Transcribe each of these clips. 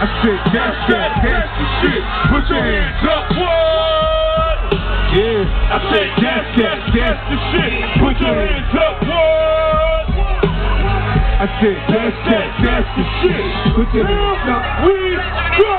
said, that's the shit. Put your hands up, what? Yeah. I said, that's the shit. Put your hands up, what? I said, that's the shit. Put your hands up. We go.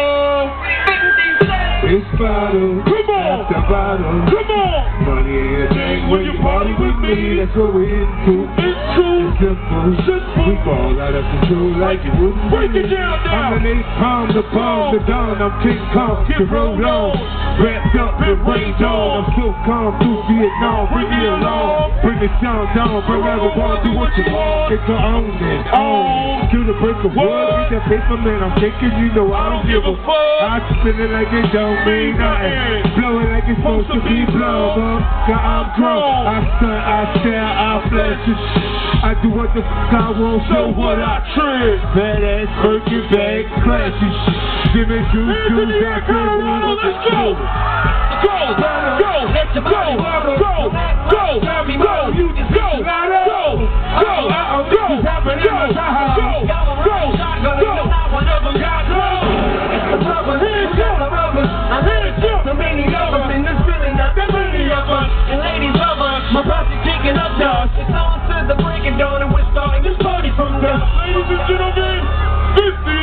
It's bottle. Come on. After bottle. Come on. Money ain't a thing when you party with me. That's what we're into. It's simple. We fall out of control like it wouldn't. Break it down now. I'm an 8 pound, the palm, the dawn. I'm King Kong. Get rolled on. Wrapped up and rained on. I'm so calm through Vietnam. Bring me along. Bring the sound down. Bring everyone. Do what you want. It's your own and on. Kill the break of wood. Beat that paper, man. I'm thinking, you know I don't give a fuck. I spin it like it don't mean nothing. Blow it like it's supposed to be blown. Now I'm grown. I stunt, I stare, I flash. I do what the fuck I want. So what I trip. Badass, Birkin bag, classy shit. Give me shoes, I can't move. Let's go. Go, let's go, go, you just go, I heard you, so many lovers in this feeling that there many of us, and ladies love us, my posse kicking up dust. It's on to the break of dawn and we're starting this party from dusk. Ladies and gentlemen, 50.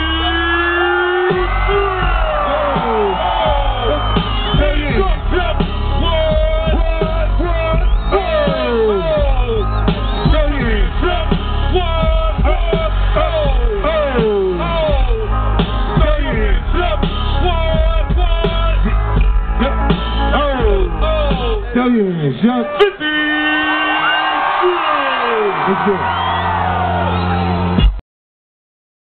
Throw your hands up. 50! Let's go.